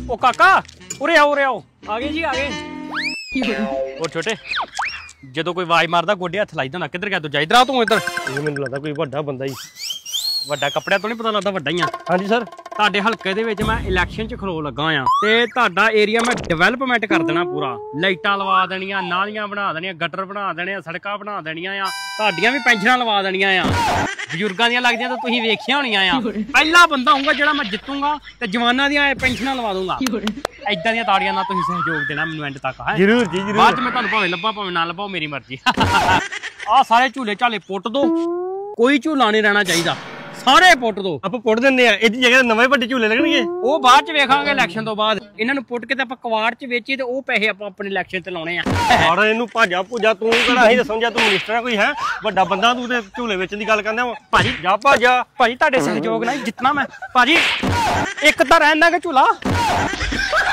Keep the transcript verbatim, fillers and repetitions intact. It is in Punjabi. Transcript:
ओ काका उरे आओ उरे आओ आ गए जी आ गए। ओ छोटे ਜਦੋਂ ਕੋਈ ਆਵਾਜ਼ ਮਾਰਦਾ ਗੋਡੇ ਹੱਥ ਲਾਈਦਾ ਨਾ ਕਿੱਧਰ ਗਿਆ ਤੂੰ? ਜਾ ਇਧਰ ਆ ਤੂੰ ਇੱਧਰ। ਇਹ ਮੈਨੂੰ ਲੱਗਦਾ ਕੋਈ ਵੱਡਾ ਬੰਦਾ ਹੀ। ਵੱਡਾ ਕੱਪੜਿਆਂ ਤੋਂ ਨਹੀਂ ਪਤਾ ਲੱਗਦਾ ਵੱਡਾ ਹੀ ਆ। ਹਾਂਜੀ ਸਰ। ਤੁਹਾਡੇ ਹਲਕੇ ਦੇ ਵਿੱਚ ਮੈਂ ਇਲੈਕਸ਼ਨ 'ਚ ਖਲੋ ਲੱਗਾ ਆ ਤੇ ਤੁਹਾਡਾ ਏਰੀਆ ਮੈਂ ਡਿਵੈਲਪਮੈਂਟ ਕਰ ਦੇਣਾ ਪੂਰਾ। ਲਾਈਟਾਂ ਲਵਾ ਦੇਣੀਆਂ, ਨਾਲੀਆਂ ਬਣਾ ਦੇਣੀਆਂ, ਗਟਰ ਬਣਾ ਦੇਣੇ, ਸੜਕਾਂ ਬਣਾ ਦੇਣੀਆਂ ਆ, ਤੁਹਾਡੀਆਂ ਵੀ ਪੈਨਸ਼ਨਾਂ ਲਵਾ ਦੇਣੀਆਂ ਆ। ਬਜ਼ੁਰਗਾਂ ਦੀਆਂ ਲੱਗਦੀਆਂ ਤਾਂ ਤੁਸੀਂ ਵੇਖੀਆਂ ਹੋਣੀਆਂ ਆ। ਪਹਿਲਾ ਬੰਦਾ ਹੋਊਗਾ ਜਿਹੜਾ ਮੈਂ ਜਿੱਤੂਗਾ ਤੇ ਜਵਾਨਾਂ ਦੀਆਂ ਪੈਨਸ਼ਨਾਂ ਲਵਾ ਦੂੰਗਾ। ਏਦਾਂ ਦੀਆਂ ਤਾੜੀਆਂ ਨਾਲ ਤੁਸੀਂ ਸਹਿਯੋਗ ਦੇਣਾ ਮੈਨੂੰ ਐਂਡ ਤੱਕ। ਹੈ ਜਰੂਰ ਜੀ ਜਰੂਰ। ਬਾਅਦ 'ਚ ਮੈਂ ਤੁਹਾਨੂੰ ਭਾਵੇਂ ਲੱਭਾਂ ਭਾਵੇਂ ਨਾ ਲੱਭਾਂ ਮੇਰੀ ਮਰਜ਼ੀ। ਆਹ ਸਾਰੇ ਝੂਲੇ ਝਾਲੇ ਪੁੱਟ ਦੋ, ਕੋਈ ਝੂਲਾ ਨਹੀਂ ਰਹਿਣਾ ਚਾਹੀਦਾ, ਸਾਰੇ ਪੁੱਟ ਦੋ। ਆਪਾਂ ਪੁੱਟ ਦਿੰਦੇ ਆ, ਇਹਦੀ ਜਗ੍ਹਾ ਤੇ ਨਵੇਂ ਵੱਡੇ ਝੂਲੇ ਲੱਗਣਗੇ। ਉਹ ਬਾਅਦ ਚ ਵੇਖਾਂਗੇ ਇਲੈਕਸ਼ਨ ਤੋਂ ਬਾਅਦ। ਇਹਨਾਂ ਨੂੰ ਪੁੱਟ ਕੇ ਤੇ ਆਪਾਂ ਕਵਾੜ ਚ ਵੇਚੀ ਤੇ ਉਹ ਪੈਸੇ ਆਪਾਂ ਆਪਣੇ ਇਲੈਕਸ਼ਨ ਤੇ ਲਾਉਣੇ ਆ। ਔਰ ਇਹਨੂੰ ਭਾਜਾ ਭੂਜਾ ਤੂੰ ਕਿਹੜਾ ਅਸੀਂ ਸਮਝਿਆ ਤੂੰ ਮਿਨਿਸਟਰ ਕੋਈ ਹੈ ਵੱਡਾ ਬੰਦਾ, ਤੂੰ ਤੇ ਝੂਲੇ ਵੇਚਣ ਦੀ ਗੱਲ ਕਰਦਾ ਭਾਜੀ। ਜਾ ਭਾਜਾ ਭਾਜੀ ਤੁਹਾਡੇ ਸਹਿਯੋਗ ਨਾਲ ਜਿੱਤਣਾ ਮੈਂ ਭਾਜੀ। ਇੱਕ ਤਾਂ ਰਹਿਣ ਦਾਂਗੇ ਝੂਲਾ।